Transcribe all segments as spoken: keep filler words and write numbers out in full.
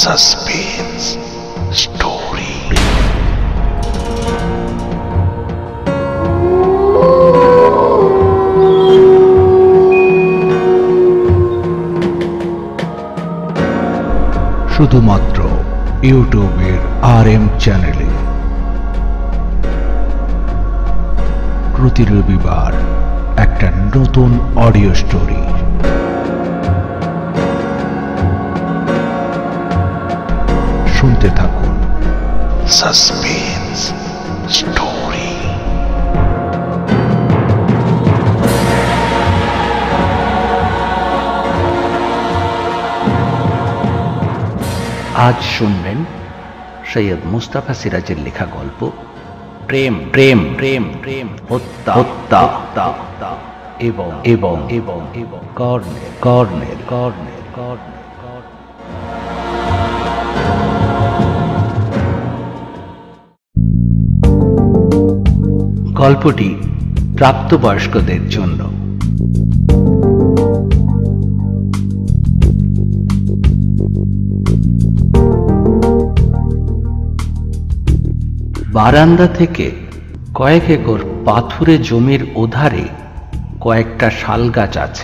Suspense story. শুধুমাত্র ইউটিউবের আর M চ্যানেলে প্রতি রবিবার একটা নতুন অডিও স্টোরি। শুনতে থাকুন সাসপেন্স স্টোরি। আজ শুনবেন সৈয়দ মুস্তাফা সিরাজের লেখা গল্প প্রেম প্রেম প্রেম প্রেম হত্যা হত্যা হত্যা এবং এবং এবং এবং কর্ণের কর্ণের কর্ণের কর্ণের গল্পটি প্রাপ্তবয়স্কদের জন্য। বারান্দা থেকে কয়েক একর পাথুরে জমির ওধারে কয়েকটা শাল গাছ আছে।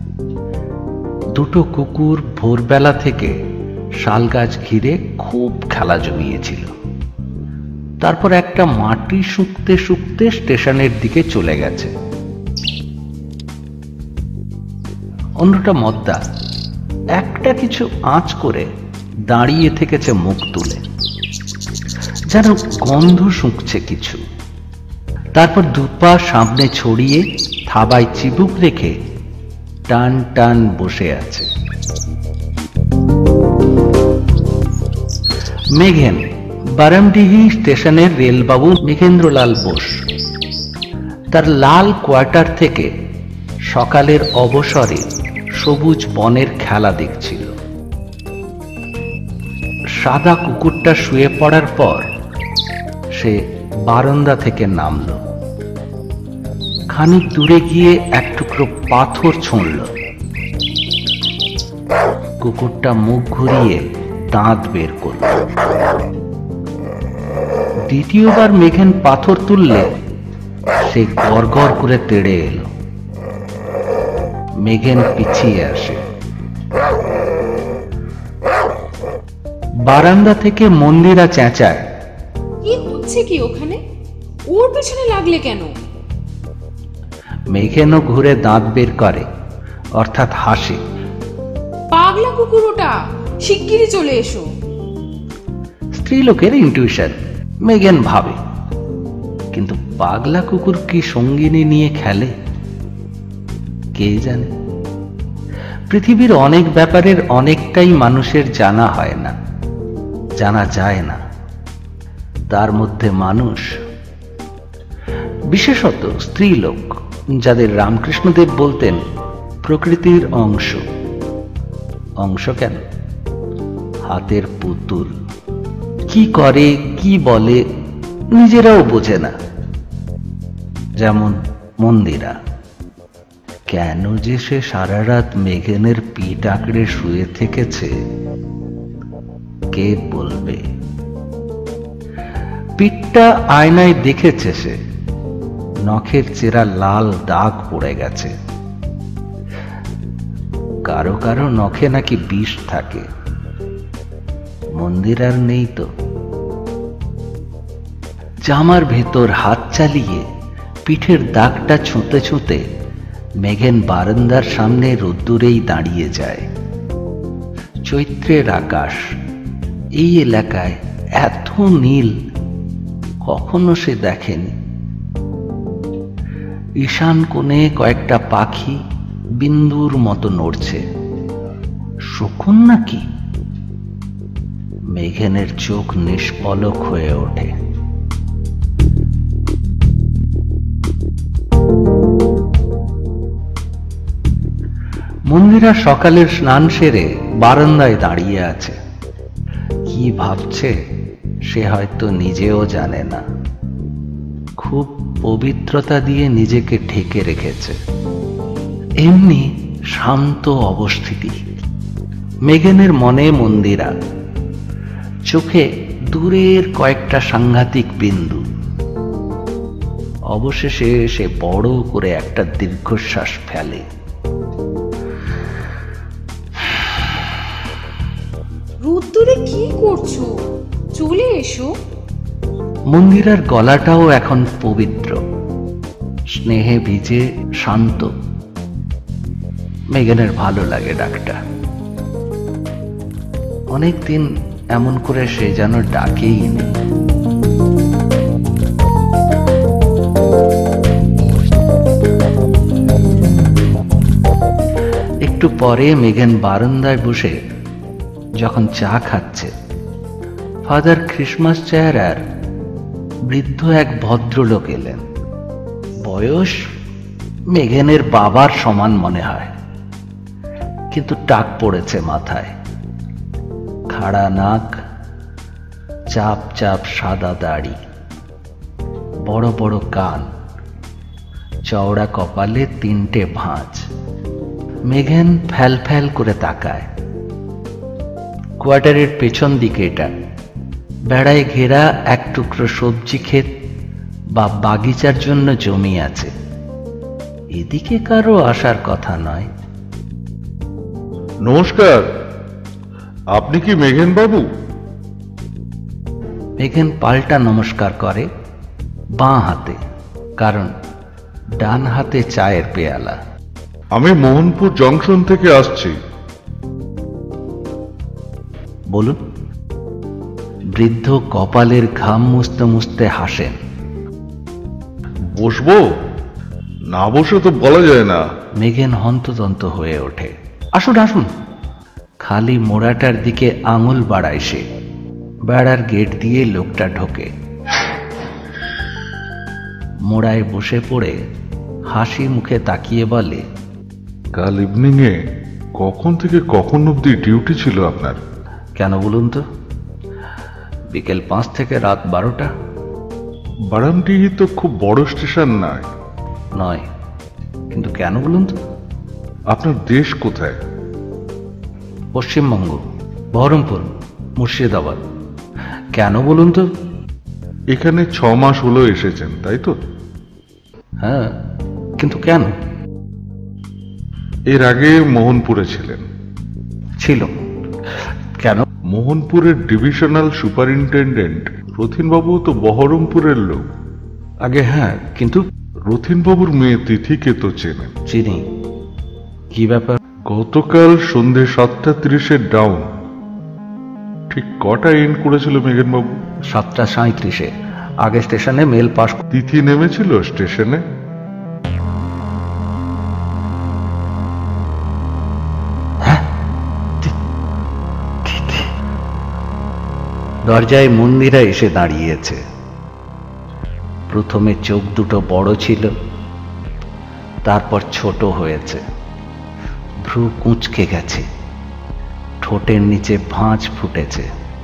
দুটো কুকুর ভোরবেলা থেকে শাল গাছ ঘিরে খুব খেলা জমিয়েছিল। তারপর একটা মাটি শুকতে শুকতে স্টেশনের দিকে চলে গেছে। অন্যটা মদ্দা একটা কিছু আঁচ করে দাঁড়িয়ে থেকেছে মুখ তুলে, যেন গন্ধ শুঁকছে কিছু। তারপর দুপা সামনে ছড়িয়ে থাবায় চিবুক রেখে টান টান বসে আছে। মেঘেন বারামডিহি স্টেশনের রেলবাবু মেঘেন্দ্রলাল বোস তার লাল কোয়ার্টার থেকে সকালের অবসরে সবুজ বনের খেলা দেখছিল। সাদা কুকুরটা শুয়ে পড়ার পর সে বারান্দা থেকে নামল। খানিক দূরে গিয়ে এক টুকরো পাথর ছুঁড়ল। কুকুরটা মুখ ঘুরিয়ে দাঁত বের করল। দ্বিতীয়বার মেঘেন পাথর তুললে সে গড়গড় করে তেড়ে এলো। মেঘেন পিছিয়ে আসে। বারান্দা থেকে মন্দিরা চেঁচায়, কি হচ্ছে কি ওখানে? ওর পেছনে লাগলে কেন? মেঘেনও ঘুরে দাঁত বের করে, অর্থাৎ হাসে। পাগলা কুকুর ওটা, শিগগিরই চলে এসো। স্ত্রীলোকের ইনটিউশন, মেঘেন ভাবে। কিন্তু পাগলা কুকুর কি সঙ্গিনী নিয়ে খেলে? কে জানে। পৃথিবীর অনেক ব্যাপারের অনেকটাই মানুষের জানা হয় না, জানা যায় না। তার মধ্যে মানুষ, বিশেষত স্ত্রীলোক, যাদের রামকৃষ্ণদেব বলতেন প্রকৃতির অংশ। অংশ কেন? হাতের পুতুল। কি করে কি বলে নিজেরাও বোঝে না। যেমন মন্দিরা। কেন যে সে সারা রাত মেঘেনের পিঠ আঁকড়ে শুয়ে থেকেছে কে বলবে? পিঠটা আয়নায় দেখেছে সে, নখের চেরা লাল দাগ পড়ে গেছে। কারো কারো নখে নাকি বিষ থাকে, মন্দিরার নেই তো। জামার ভেতর হাত চালিয়ে পিঠের দাগটা ছুঁতে ছুঁতে মেঘেন বারান্দার সামনে রোদ্দুরেই দাঁড়িয়ে যায়। চৈত্রের আকাশ এই এলাকায় এত নীল কখনো সে দেখেনি। ঈশান কোণে কয়েকটা পাখি বিন্দুর মতো নড়ছে। শকুন নাকি? মেঘেনের চোখ নিষ্পলক হয়ে ওঠে। মন্দিরা সকালের স্নান সেরে বারান্দায় দাঁড়িয়ে আছে। কি ভাবছে সে হয়তো নিজেও জানে না। খুব পবিত্রতা দিয়ে নিজেকে ঢেকে রেখেছে। এমনি শান্ত অবস্থিতি। মেঘেনের মনে মন্দিরা, চোখে দূরের কয়েকটা সাংঘাতিক বিন্দু। অবশেষে সে বড় করে একটা দীর্ঘশ্বাস ফেলে। রোদ্দুরে কি করছো? চলে এসো। মন্দিরার গলাটাও এখন পবিত্র, স্নেহে ভিজে, শান্ত। মেঘেনের ভালো লাগে ডাকটা। অনেকদিন এমন করে সে যেন ডাকেই নেই। একটু পরে মেঘেন বারান্দায় বসে যখন চা খাচ্ছে, ফাদার ক্রিসমাস চেহারার বৃদ্ধ এক ভদ্রলোক এলেন। বয়স মেঘেনের বাবার সমান মনে হয়, কিন্তু টাক পড়েছে মাথায়। খাড়া নাক, চাপ চাপ সাদা দাড়ি, বড় বড় কান, চওড়া কপালে তিনটে ভাঁজ। মেঘেন ফ্যাল ফ্যাল করে তাকায়। কোয়ার্টারের পেছন দিকে এটা, বেড়ায় ঘেরা এক টুকরো সবজি ক্ষেত বা বাগিচার জন্য জমি আছে। এদিকে কারো আসার কথা নয়। নমস্কার, আপনি কি মেঘেন বাবু? মেঘেন পাল্টা নমস্কার করে বাঁ হাতে, কারণ ডান হাতে চায়ের পেয়ালা। আমি মোহনপুর জংশন থেকে আসছি। বলুন। বৃদ্ধ কপালের ঘাম মুছতে মুছতে হাসেন। বসবো? না বসে তো বলা যায় না। মেঘেন হন্তদন্ত হয়ে ওঠে। আসুন আসুন। খালি মোড়াটার দিকে আঙুল বাড়ায় সে। বেড়ার গেট দিয়ে লোকটা ঢোকে। মোড়ায় বসে পড়ে হাসি মুখে তাকিয়ে বলে, কাল ইভিনিং এ কখন থেকে কখন অব্দি ডিউটি ছিল আপনার? কেন বলুন তো? বিকেল পাঁচ থেকে রাত বারোটা। বারামটি তো খুব বড় স্টেশন নয়। নয়, কিন্তু কেন বলুন তো? আপনার দেশ কোথায়? পশ্চিমবঙ্গ, বহরমপুর, মুর্শিদাবাদ। কেন বলুন তো? এখানে ছ মাস হলো এসেছেন, তাই তো? হ্যাঁ, কিন্তু কেন? এর আগে মোহনপুরে ছিলেন। ছিল। কেন? মোহনপুরের ডিভিশনাল সুপারিনটেন্ডেন্ট রথিনবাবু তো বহরমপুরের লোক। আগে হ্যাঁ, কিন্তু রথিনবাবুর মেয়ে তিথিকে তো চেনেন। চিনি। কি ব্যাপার? গতকাল সন্ধে সাতটা তিরিশের ডাউন ঠিক কটা এন্ড করেছিল মেঘেন বাবু? সাতটা সাঁত্রিশে। আগে স্টেশনে মেল পাস। তিথি নেমেছিল স্টেশনে? দরজায় মন্দিরা এসে দাঁড়িয়েছে। প্রথমে চোখ দুটো বড় ছিল, তারপর ছোট হয়েছে। ভ্রু কুঁচকে গেছে, ঠোঁটের নিচে ভাঁজ ফুটেছে,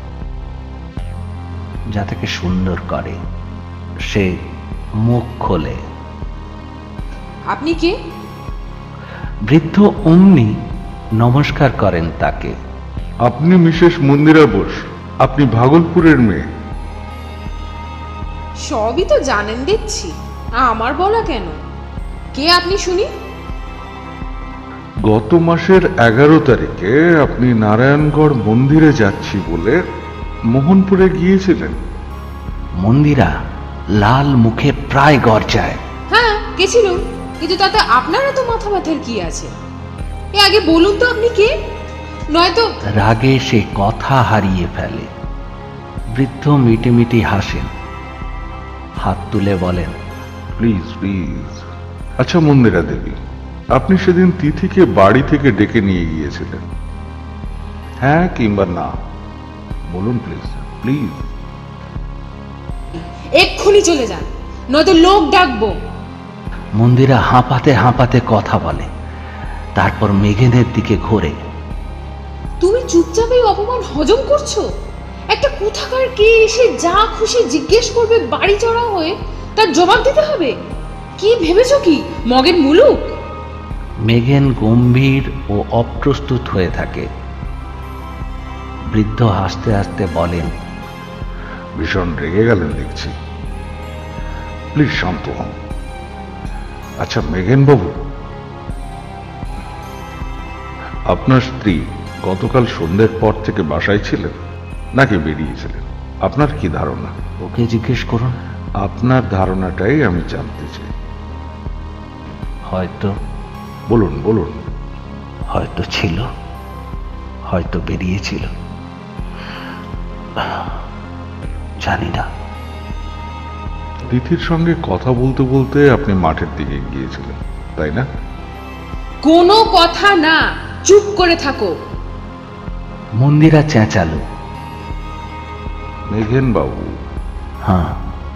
যা তাকে সুন্দর করে। সে মুখ খোলে। আপনি কে? বৃদ্ধ অমনি নমস্কার করেন তাকে। আপনি মিসেস মন্দিরা বোস, আপনি ভাগলপুরের মেয়ে। সবই তো জানেন দেখছি, আমার বলা কেন? কে আপনি শুনি? গত মাসের এগারো তারিখে আপনি নারায়ণগড় মন্দিরে যাচ্ছি বলে মোহনপুরে গিয়েছিলেন। মন্দিরা লাল মুখে প্রায় গর্জায়। হ্যাঁ গেছিলাম, কিন্তু তাতে আপনার এত মাথা ব্যথার কি আছে? এ আগে বলুন তো আপনি কে, নয়তো। রাগে সে কথা হারিয়ে ফেলে। বৃদ্ধ মিটিমিটি হাসেন, হাত তুলে বলেন, প্লিজ প্লিজ। আচ্ছা মন্দিরা দেবী, আপনি সেদিন তিথিকে বাড়ি থেকে ডেকে নিয়ে গিয়েছিলেন, হ্যাঁ কিংবা না? বলুন প্লিজ প্লিজ। এক্ষুনি চলে যান, নয়তো লোক ডাকবো। মন্দিরা হাঁপাতে হাঁপাতে কথা বলে, তারপর মেঘেনের দিকে ঘোরে। তুমি চুপচাপ এই অপমান হজম করছো? একটা কোথাকার কে এসে যা খুশি জিজ্ঞেস করবে বাড়ি চড়া হয়ে, তার জবাব দিতে হবে? কি ভেবেছো কি মগের মুলুক? মেঘেন গম্ভীর ও অপ্রস্তুত হয়ে থাকে। বৃদ্ধ হাসতে হাসতে বলেন, ভীষণ রেগে গেলেন দেখছি। প্লিজ শান্ত হন। আচ্ছা মেঘেন বাবু, আপনার স্ত্রী গতকাল সন্ধ্যের পর থেকে বাসায় ছিলেন নাকি বেরিয়েছিলেন? আপনার কি ধারণা? ওকে জিজ্ঞেস করুন। আপনার ধারণাটাই আমি জানতে চাই। হয়তো বলুন বলুন। হয়তো ছিল, হয়তো বেরিয়েছিল, জানি না। তিথির সঙ্গে কথা বলতে বলতে আপনি মাঠের দিকে গিয়েছিলেন, তাই না? কোনো কথা না, চুপ করে থাকো। মন্দিরা চেঁচালো। মেঘেন বাবু, হ্যাঁ,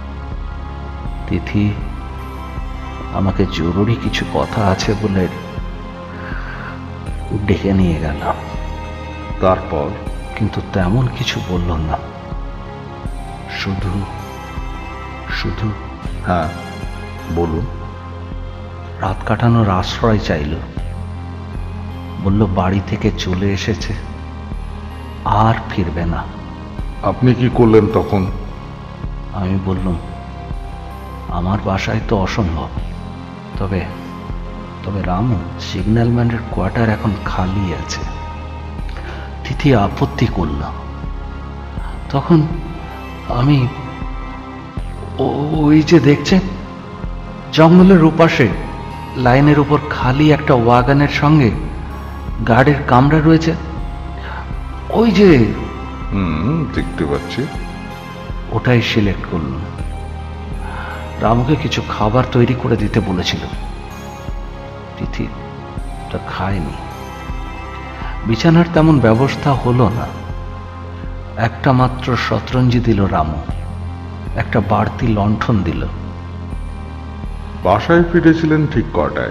তিথি আমাকে জরুরি কিছু কথা আছে বলে ডেকে নিয়ে গেল, তারপর? কিন্তু তেমন কিছু বলল না। শুধু শুধু হ্যাঁ বলুন। রাত কাটানোর আশ্রয় চাইল। বলল বাড়ি থেকে চলে এসেছে, আর ফিরবে না। আপনি কি করলেন তখন? আমি বললাম, আমার বাসায় তো অসম্ভব, তবে তবে রামু, সিগন্যালম্যানের কোয়ার্টার এখন খালি আছে। তিথি আপত্তি করল। তখন আমি ওই যে দেখছেন জঙ্গলের ওপাশে লাইনের উপর খালি একটা ওয়াগানের সঙ্গে গার্ডের কামরা রয়েছে, ওই যে, হুম দেখতে পাচ্ছি। ওটাই সিলেক্ট করলাম। রামুকে কিছু খাবার তৈরি করে দিতে বলেছিল। তিথি তা খায়নি। বিছানার তেমন ব্যবস্থা হলো না। একটা মাত্র শতরঞ্জি দিল রামু, একটা বাড়তি লণ্ঠন দিল। বাসায় ফিরেছিলেন ঠিক কটায়?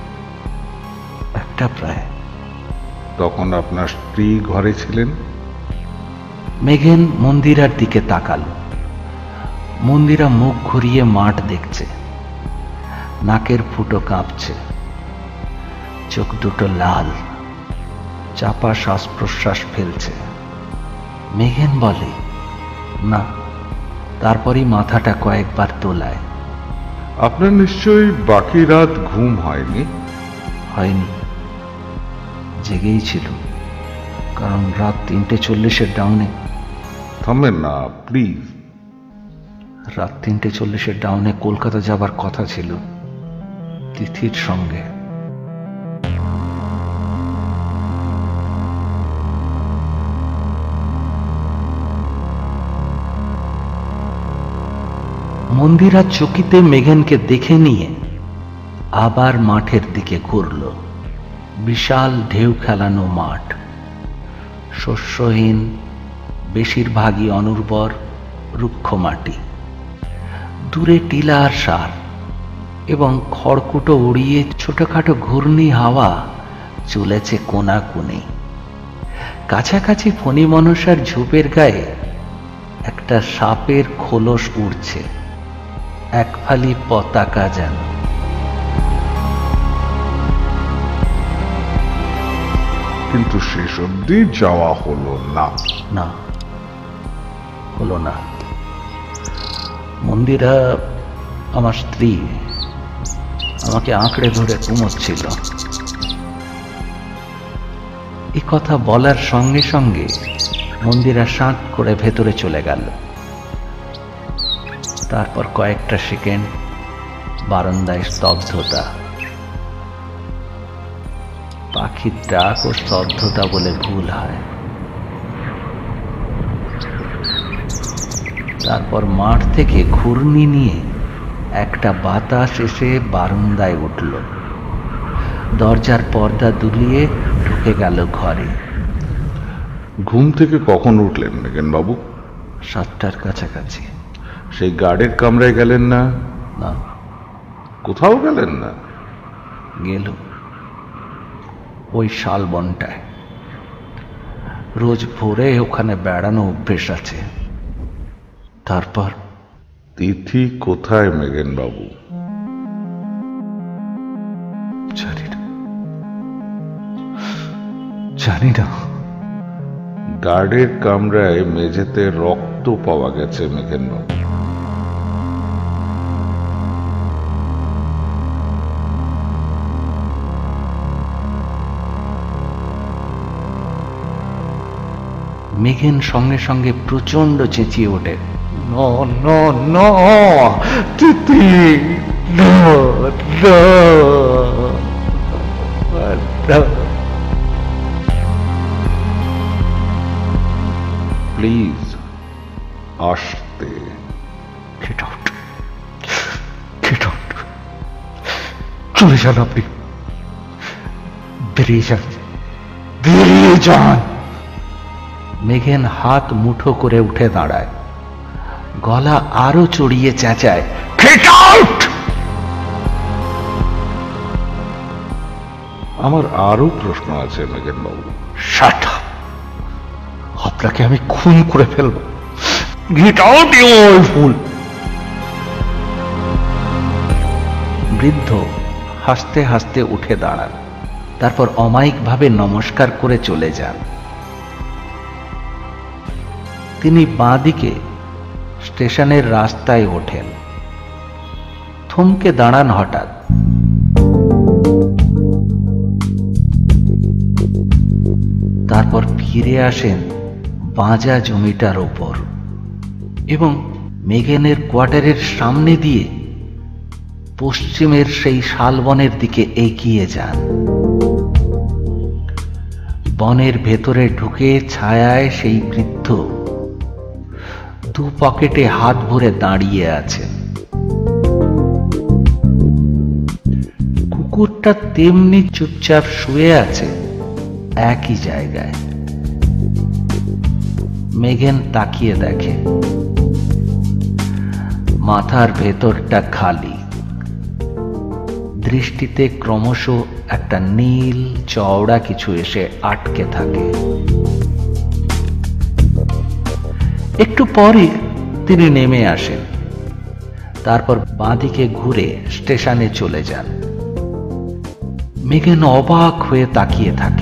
একটা প্রায়। তখন আপনার স্ত্রী ঘরে ছিলেন? মেঘেন মন্দিরার দিকে তাকাল। মন্দিরা মুখ ঘুরিয়ে মাঠ দেখছে। নাকের ফুটো কাঁপছে, চোখ দুটো লাল, চাপা শ্বাস প্রশ্বাস ফেলছে। মেঘেন বলে, না। তারপরই মাথাটা কয়েকবার তোলায়। আপনার নিশ্চয়ই বাকি রাত ঘুম হয়নি? হয়নি, জেগেই ছিল, কারণ রাত তিনটে চল্লিশের ডাউনে। থামেন না প্লিজ। রাত তিনটে চল্লিশের ডাউনে কলকাতা যাবার কথা ছিল তিথির সঙ্গে। মন্দিরা চকিতে মেঘেনকে দেখে নিয়ে আবার মাঠের দিকে ঘুরল। বিশাল ঢেউ খেলানো মাঠ, শস্যহীন, বেশিরভাগই অনুর্বর, রুক্ষ মাটি। দূরে টিলা আর সার এবং খড়কুটো উড়িয়ে ছোটখাটো ঘূর্ণি হাওয়া চলেছে কোনা কোণে। কাছাকাছি ফণি মনসার ঝোপের গায়ে একটা সাপের খোলস উড়ছে, এক ফালি পতাকা যেন। কিন্তু শেষ অবধি যাওয়া হলো না। না, হলো না। মন্দিরা, আমার স্ত্রী, আমাকে আঁকড়ে ধরে ঘুমোচ্ছিল। এই কথা বলার সঙ্গে সঙ্গে মন্দিরা শাঁক করে ভেতরে চলে গেল। তারপর কয়েকটা সেকেন্ড বারান্দায় স্তব্ধতা। পাখির ডাক ও স্তব্ধতা বলে ভুল হয়। তারপর মাঠ থেকে ঘূর্ণি নিয়ে একটা বাতাস এসে বারান্দায় উঠল। দরজার পর্দা দুলিয়ে ঢুকে গেল ঘরে। ঘুম থেকে কখন উঠলেন মেঘেন বাবু? সাতটার কাছাকাছি। সেই গার্ডের কামরায় গেলেন না? না। কোথাও গেলেন না? গেল ওই শালবনটায়। রোজ ভোরে ওখানে বেড়ানো অভ্যেস আছে। তারপর তিথি কোথায় মেঘেন বাবু? জানি না, জানি না। গার্ডের কামরায় মেঝেতে রক্ত পাওয়া গেছে মেঘেনবাবু। মেঘেন সঙ্গে সঙ্গে প্রচন্ড চেঁচিয়ে ওঠে, no no no Tithi, no no. Please আসতে। Get out. Get out. চলে যান আপনি, বেরিয়ে যান, বেরিয়ে যান। মেঘেন হাত মুঠো করে উঠে দাঁড়ায়, গলা আরো চড়িয়ে চেঁচায়, Get out! আমার আরো প্রশ্ন আছে মেঘেনবাবু। Shut up! আপনাকে আমি খুন করে ফেলব। Get out, you old fool! বৃদ্ধ হাসতে হাসতে উঠে দাঁড়ান, তারপর অমায়িকভাবে নমস্কার করে চলে যান। তিনি বাঁদিকে স্টেশনের রাস্তায় ওঠেন, থমকে দাঁড়ান হঠাৎ। তারপর ফিরে আসেন বাঁজা জমিটার ওপর এবং মেঘেনের কোয়ার্টারের সামনে দিয়ে পশ্চিমের সেই শালবনের দিকে এগিয়ে যান। বনের ভেতরে ঢুকে ছায়ায় সেই বৃদ্ধ দু পকেটে হাত ভরে দাঁড়িয়ে আছে। কুকুরটা তেমনি চুপচাপ শুয়ে আছে একই জায়গায়। মেঘেন তাকিয়ে দেখে, মাথার ভেতরটা খালি, দৃষ্টিতে ক্রমশ একটা নীল চওড়া কিছু এসে আটকে থাকে। একটু পরে তিনি নেমে আসেন, তারপর বাঁদিকে ঘুরে স্টেশনে চলে যান। মেঘেন অবাক হয়ে তাকিয়ে থাকে।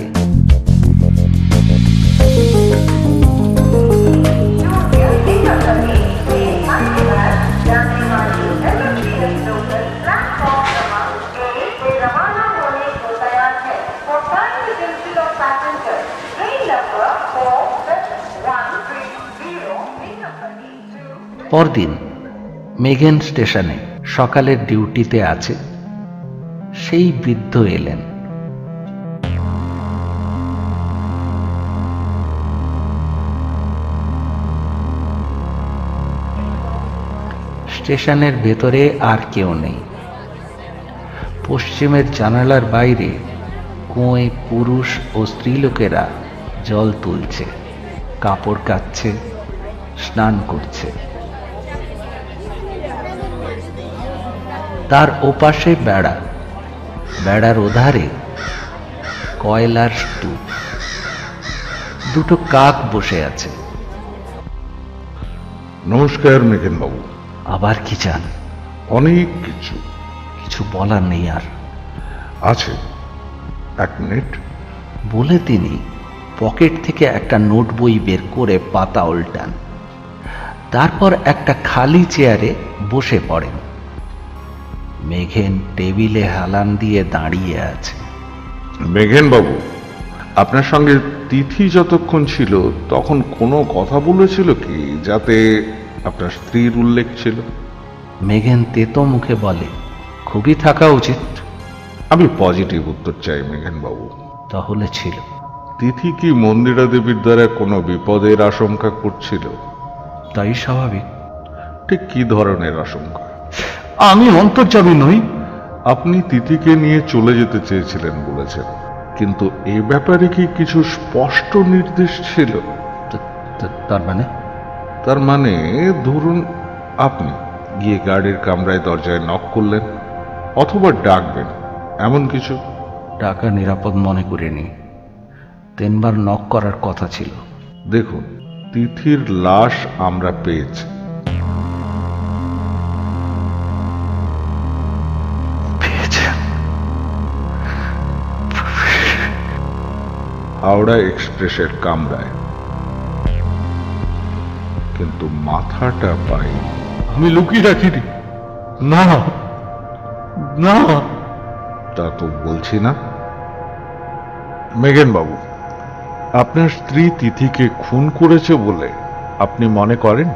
পরদিন মেঘেন স্টেশনে সকালের ডিউটিতে আছে। সেই বৃদ্ধ এলেন। স্টেশনের ভেতরে আর কেউ নেই। পশ্চিমের জানালার বাইরে কুঁয়ে পুরুষ ও স্ত্রীলোকেরা জল তুলছে, কাপড় কাচ্ছে, স্নান করছে। তার ওপাশে বেড়া, বেড়ার ওধারে কয়লার স্তূপ, দুটো কাক বসে আছে। নমস্কার মেঘেনবাবু। আবার কি চান? অনেক কিছু। কিছু বলার নেই আর। আছে, এক মিনিট। বলে তিনি পকেট থেকে একটা নোট বই বের করে পাতা উল্টান, তারপর একটা খালি চেয়ারে বসে পড়েন। মেঘেন টেবিলে হেলান দিয়ে দাঁড়িয়ে আছে। মেঘেনবাবু, আপনার সঙ্গে তিথি যতক্ষণ ছিল তখন কোনো কথা বলেছিল কি যাতে আপনার স্ত্রীর উল্লেখ ছিল? মেঘেন তেতো মুখে বলে, খুবই থাকা উচিত। আমি পজিটিভ উত্তর চাই মেঘেনবাবু। তাহলে ছিল। তিথি কি মন্দিরা দেবীর দ্বারা কোনো বিপদের আশঙ্কা করছিল? তাই স্বাভাবিক। ঠিক কি ধরনের আশঙ্কা? আমি অন্তর্যামী নই। আপনি তিথিকে নিয়ে চলে যেতে চেয়েছিলেন বলেছেন, কিন্তু এ ব্যাপারে কি কিছু স্পষ্ট নির্দেশ ছিল? তার মানে? তার মানে ধরুন আপনি গিয়ে গার্ডের কামরায় দরজায় নক করলেন অথবা ডাকবেন, এমন কিছু? টাকা নিরাপদ মনে করিনি। তিনবার নক করার কথা ছিল। দেখুন, তিথির লাশ আমরা পেয়েছি। হাওড়া এক্সপ্রেসের কামরায়। কিন্তু মাথাটা পাই। আমি লুকিয়ে রাখিনি। না না, তা তো বলছি না। মেঘেন বাবু, আপনার স্ত্রী তিথিকে খুন করেছে বলে আপনি মনে করেন?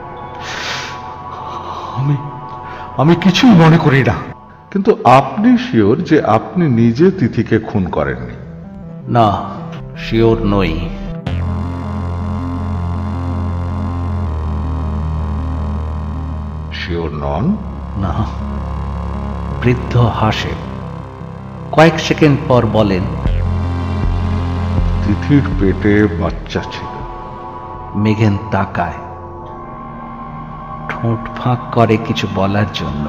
আমি আমি কিছুই মনে করি না। কিন্তু আপনি শিওর যে আপনি নিজে তিথিকে খুন করেননি? না, শিওর নই। শিওর নন? না। বৃদ্ধ হাসে, কয়েক সেকেন্ড পর বলেন, তিথির পেটে বাচ্চা ছিল। মেঘেন তাকায়, ঠোঁট ফাঁক করে কিছু বলার জন্য,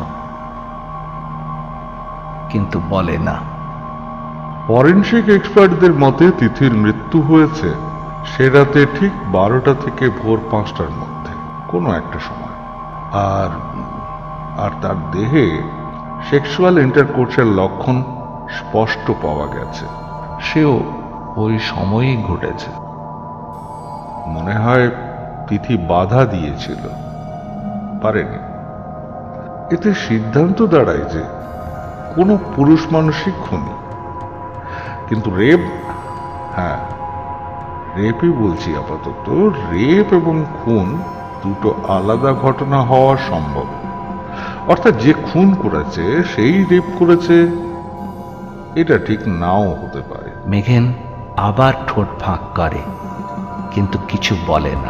কিন্তু বলে না। ফরেনসিক এক্সপার্টদের মতে তিথির মৃত্যু হয়েছে সে রাতে ঠিক বারোটা থেকে ভোর পাঁচটার মধ্যে কোনো একটা সময়। আর আর তার দেহে সেক্সুয়াল ইন্টারকোর্সের লক্ষণ স্পষ্ট পাওয়া গেছে। সেও ওই সময়ই ঘটেছে। মনে হয় তিথি বাধা দিয়েছিল, পারেনি। এতে সিদ্ধান্ত দাঁড়ায় যে কোনো পুরুষ মানুষই খুনি। কিন্তু রেপ, হ্যাঁ রেপই বলছি আপাতত, রেপ এবং খুন দুটো আলাদা ঘটনা হওয়া সম্ভব। অর্থাৎ যে খুন করেছে সেই রেপ করেছে, এটা ঠিক নাও হতে পারে। মেঘেন আবার ঠোঁট ফাঁক করে, কিন্তু কিছু বলে না।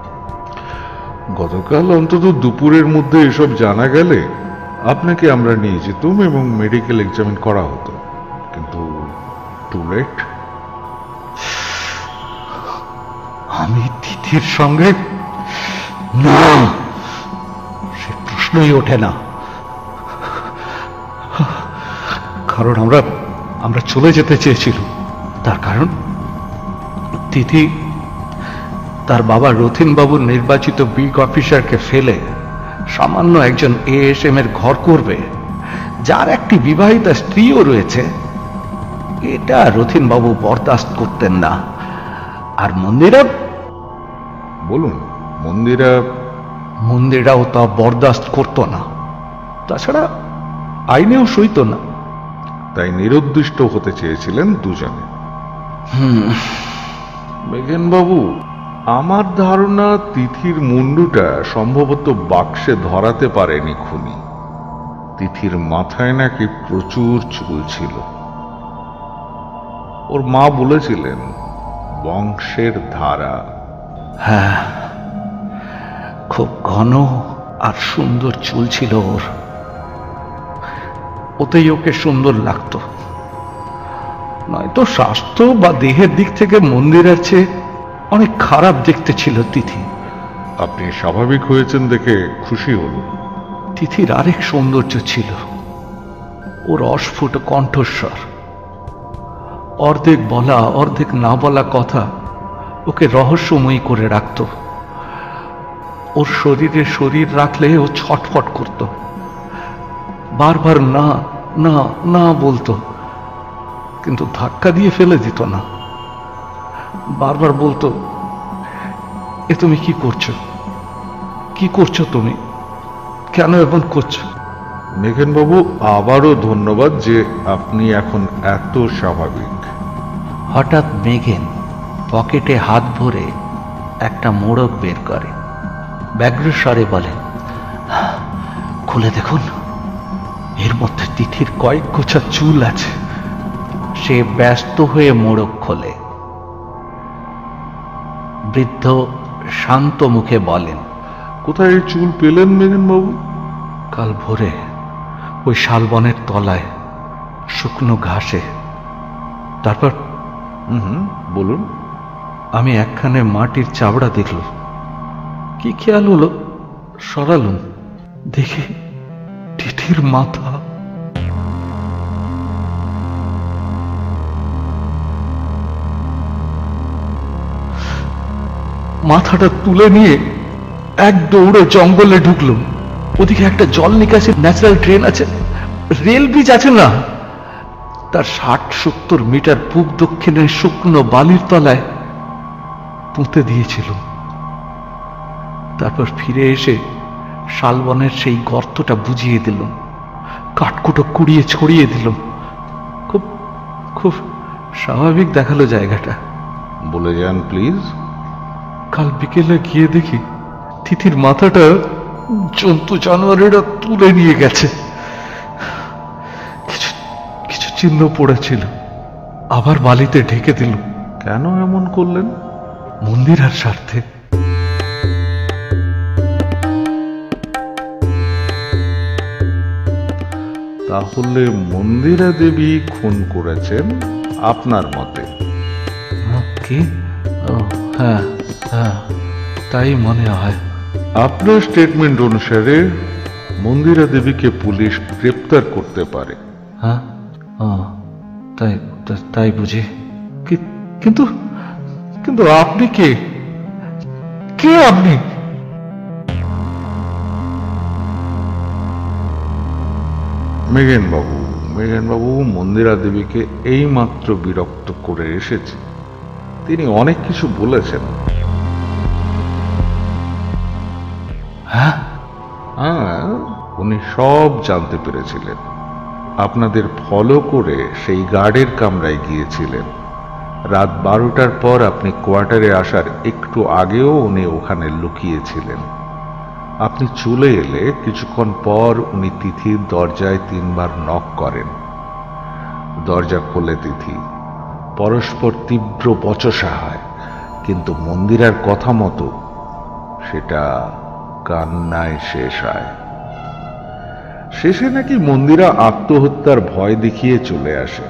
গতকাল অন্তত দুপুরের মধ্যে এসব জানা গেলে আপনাকে আমরা নিয়ে যেতুম এবং মেডিকেল এক্সামিন করা হতো, কিন্তু টু লেট। আমি তিথির সঙ্গে, না, সে প্রশ্নই ওঠে না। কারণ আমরা আমরা চলে যেতে চেয়েছিলাম। তার কারণ তিথি তার বাবা রথিন বাবুর নির্বাচিত বিগ অফিসারকে ফেলে সামান্য একজন এএসএম এর ঘর করবে, যার একটি বিবাহিতা স্ত্রীও রয়েছে, এটা রথিন বাবু বরদাস্ত করতেন না। আর মন্দিরা, বলুন, মন্দিরা মন্দিরাও তা বরদাস্ত করত না। তাছাড়া আইনেও সইত না। তাই নিরুদ্দিষ্ট হতে চেয়েছিলেন দুজনে। মেঘেন বাবু, আমার ধারণা তিথির মুন্ডুটা সম্ভবত বাক্সে ধরাতে পারেনি খুনি। তিথির মাথায় নাকি প্রচুর চুল ছিল। ওর মা বলেছিলেন বংশের ধারা। হ্যাঁ, খুব ঘন আর সুন্দর চুল ছিল ওর। ওতেই ওকে সুন্দর লাগতো। নয়তো স্বাস্থ্য বা দেহের দিক থেকে মন্দিরের চেয়ে অনেক খারাপ দেখতে ছিল তিথি। আপনি স্বাভাবিক হয়েছেন দেখে খুশি হল। তিথির আরেক সৌন্দর্য ছিল ওর অস্ফুট কণ্ঠস্বর। অর্ধেক বলা অর্ধেক না বলা কথা ওকে রহস্যময়ী করে রাখত। ওর শরীরে শরীর রাখলে ও ছটফট করত, বারবার না না না বলতো, কিন্তু ধাক্কা দিয়ে ফেলে দিত না। বারবার বলতো, এ তুমি কি করছো, কি করছো তুমি, কেন এমন করছো? মেঘেন বাবু, আবারও ধন্যবাদ যে আপনি এখন এত স্বাভাবিক। হঠাৎ মেঘেন পকেটে হাত ভরে একটা মোড়ক বের করে, ব্যগ্র স্বরে বলে, খুলে দেখুন, এর মধ্যে তিথির কয়েক গোছা চুল আছে। সে ব্যস্ত হয়ে মোড়ক খোলে। বৃদ্ধ শান্ত মুখে বলেন, কোথায় এই চুল পেলেন মেঘেন বাবু? কাল ভোরে ওই শালবনের তলায় শুকনো ঘাসে। তারপর হুম, বলুন। আমি একখানে মাটির চাবড়া দেখল। কি খেয়াল হলো, সরালুম, দেখি তিথির মাথা। মাথাটা তুলে নিয়ে এক দৌড়ে জঙ্গলে ঢুকলুম। ওদিকে একটা জল নিকাশি ন্যাচারাল ট্রেন আছে, রেল ব্রিজ আছে না, তার ষাট সত্তর মিটার পূব দক্ষিণে শুকনো বালির তলায় পুঁতে দিয়েছিল। তারপর ফিরে এসে শালবনের সেই গর্তটা বুঝিয়ে দিলাম, কাঠকুটো কুড়িয়ে ছড়িয়ে দিলাম। খুব খুব স্বাভাবিক দেখালো জায়গাটা। বলে যান প্লিজ। কাল বিকেলে গিয়ে দেখি তিথির মাথাটা জন্তু জানোয়ারেরা তুলে নিয়ে গেছে। কিছু কিছু চিহ্ন পড়েছিল, আবার বালিতে ঢেকে দিল। কেন এমন করলেন? মন্দিরার স্বার্থে। তাহলে মন্দিরা দেবী খুন করেছেন আপনার মতে? হ্যাঁ, কি? ও, হ্যাঁ হ্যাঁ, তাই মনে হয়। আপনার স্টেটমেন্ট অনুসারে মন্দিরা দেবীকে পুলিশ গ্রেপ্তার করতে পারে। হ্যাঁ, ও, তাই তা- তাই বুঝি। কি- কিন্তু কিন্তু আপনি কে? কে আপনি? মেঘেন বাবু মেঘেন বাবু মন্দিরা দেবীকে এই মাত্র বিরক্ত করে এসেছে। তিনি অনেক কিছু বলেছেন। হ্যাঁ, হ্যাঁ, উনি সব জানতে পেরেছিলেন। আপনাদের ফলো করে সেই গার্ডের কামরায় গিয়েছিলেন। রাত বারোটার পর আপনি কোয়ার্টারে আসার একটু আগেও উনি ওখানে লুকিয়েছিলেন। আপনি চলে এলে কিছুক্ষণ পর উনি তিথির দরজায় তিনবার নক করেন। দরজা খোলে তিথি। পরস্পর তীব্র বচসা হয়, কিন্তু মন্দিরার কথা মতো সেটা কান্নায় শেষ হয়। শেষে নাকি মন্দিরা আত্মহত্যার ভয় দেখিয়ে চলে আসে।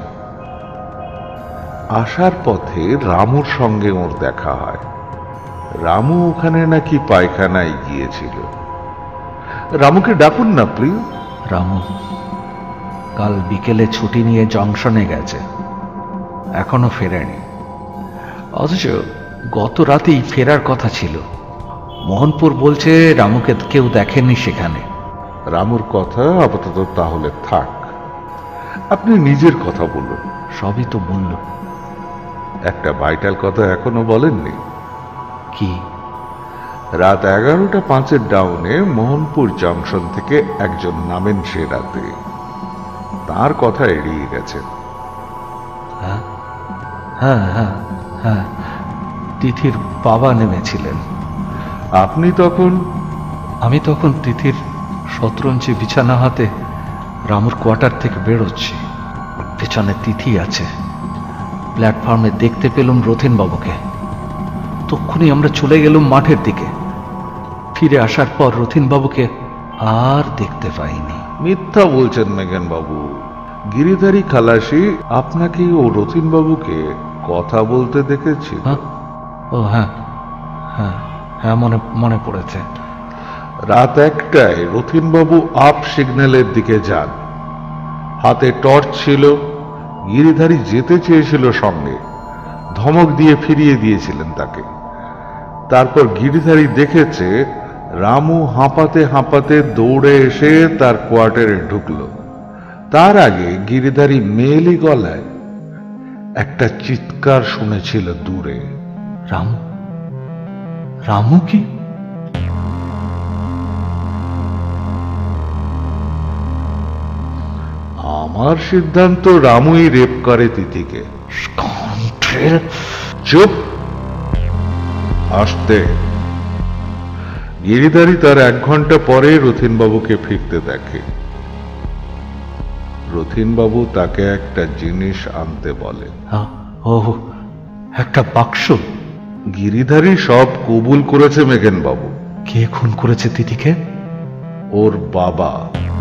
আসার পথে রামুর সঙ্গে ওর দেখা হয়। রামু ওখানে নাকি পায়খানায় গিয়েছিল। রামুকে ডাকুন না প্লিজ। রামু কাল বিকেলে ছুটি নিয়ে জংশনে গেছে, এখনো ফেরেনি। অথচ গত রাতেই ফেরার কথা ছিল। মোহনপুর বলছে রামুকে কেউ দেখেনি সেখানে। রামুর কথা আপাতত তাহলে থাক, আপনি নিজের কথা বলুন। সবই তো বলল। একটা ভাইটাল কথা এখনো বলেননি। কি? রাত এগারোটা পাঁচের ডাউনে মোহনপুর জংশন থেকে একজন নামেন সে রাতে, তার কথা এড়িয়ে গেছেন। হ্যাঁ হ্যাঁ হ্যাঁ হ্যাঁ, তিথির বাবা নেমেছিলেন। আপনি তখন? আমি তখন তিথির শতরঞ্চি বিছানা হাতে রামুর কোয়ার্টার থেকে বেরোচ্ছি। পেছনে তিথি আছে। প্ল্যাটফর্মে দেখতে পেলাম রথিন বাবুকে। তক্ষুনি আমরা চলে গেলাম মাঠের দিকে। ফিরে আসার পর রথিন বাবুকে আর দেখতে পাইনি। মিথ্যা বলছেন মেঘেন বাবু। গিরিধারী খালাসি আপনাকে ও রথিন বাবুকে কথা বলতে দেখেছি। হ্যাঁ, ও হ্যাঁ হ্যাঁ হ্যাঁ, মনে মনে পড়েছে। রাত একটায় রথিন বাবু আপ সিগন্যালের দিকে যান। হাতে টর্চ ছিল। গিরিধারী যেতে চেয়েছিল সঙ্গে, ধমক দিয়ে ফিরিয়ে দিয়েছিলেন তাকে। তারপর গিরিধারী দেখেছে রামু হাঁপাতে হাঁপাতে দৌড়ে এসে তার কোয়ার্টারে ঢুকলো। তার আগে গিরিধারী মেয়েলি গলায় একটা চিৎকার শুনেছিল দূরে। রামু রামু কি? আমার সিদ্ধান্ত রামুই রেপ করে তিথিকে। স্কাউন্ড্রেল! চুপ! আসতে। গিরিধারী তার এক ঘন্টা পরে রথিনবাবুকে ফিরতে দেখে। রথিনবাবু তাকে একটা জিনিস আনতে বলে। হ্যাঁ, ও একটা বাক্স। গিরিধারী সব কবুল করেছে মেঘেন বাবু। কে খুন করেছে তিথিকে? ওর বাবা।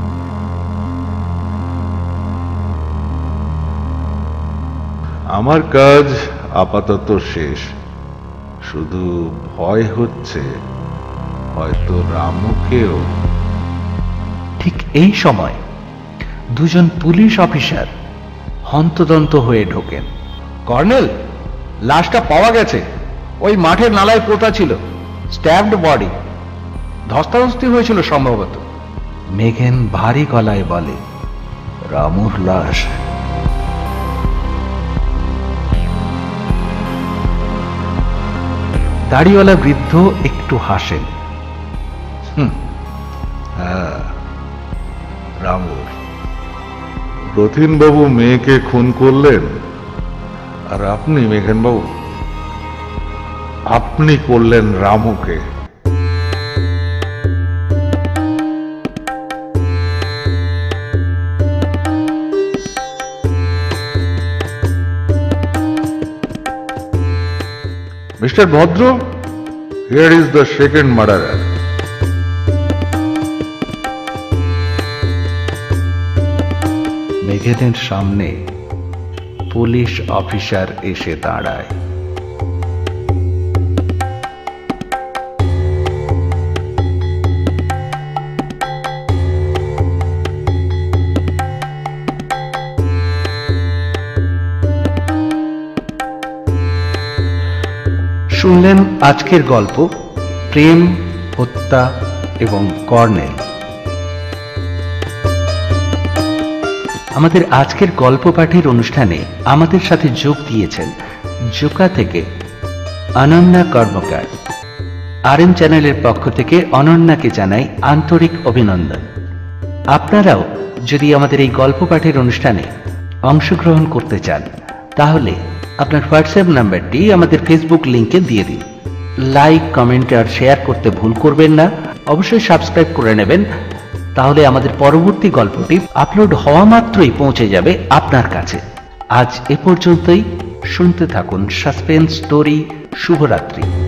আমার কাজ আপাতত শেষ। শুধু ভয় হচ্ছে হয়তো রামুকেও। ঠিক এই সময় দুজন পুলিশ অফিসার হন্তদন্ত হয়ে ঢোকেন। কর্নেল, লাশটা পাওয়া গেছে। ওই মাঠের নালায় পোতা ছিল। স্ট্যাবড বডি। ধস্তাধস্তি হয়েছিল সম্ভবত। মেঘেন ভারী গলায় বলে, রামুর লাশ? দাড়িওয়ালা বৃদ্ধ একটু হাসেন। হ্যাঁ, রামুর রথিন বাবু মেয়েকে খুন করলেন, আর আপনি মেঘেন বাবু আপনি করলেন রামুকে। Mister Bhadra, here is the second murderer. মেঘেনের সামনে পুলিশ অফিসার এসে দাঁড়ায়। শুনলেন আজকের গল্প প্রেম, হত্যা এবং কর্নেল। আমাদের আজকের গল্প পাঠের অনুষ্ঠানে আমাদের সাথে যোগ দিয়েছেন জোকা থেকে অনন্যা কর্মকার। আর এম চ্যানেলের পক্ষ থেকে অনন্যাকে জানাই আন্তরিক অভিনন্দন। আপনারাও যদি আমাদের এই গল্প পাঠের অনুষ্ঠানে অংশগ্রহণ করতে চান তাহলে আপনার হোয়াটসঅ্যাপ নাম্বারটি আমাদের ফেসবুক লিংকে দিয়ে দিন। লাইক, কমেন্ট আর শেয়ার করতে ভুল করবেন না। অবশ্যই সাবস্ক্রাইব করে নেবেন, তাহলে আমাদের পরবর্তী গল্পটি আপলোড হওয়া মাত্রই পৌঁছে যাবে আপনার কাছে। আজ এ পর্যন্তই। শুনতে থাকুন সাসপেন্স স্টোরি। শুভরাত্রি।